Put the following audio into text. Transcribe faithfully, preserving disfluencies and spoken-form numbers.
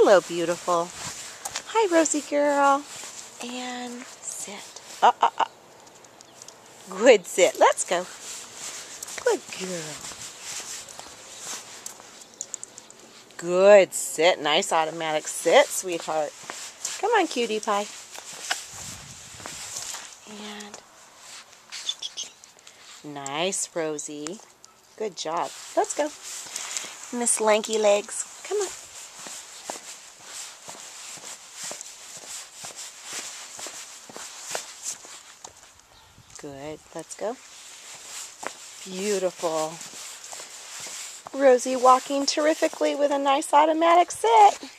Hello, beautiful. Hi, Rosie girl. And sit. Uh, uh, uh. Good sit. Let's go. Good girl. Good sit. Nice automatic sit, sweetheart. Come on, cutie pie. And nice, Rosie. Good job. Let's go. Miss Lanky Legs. Come on. Good. Let's go. Beautiful. Rosie walking terrifically with a nice automatic sit.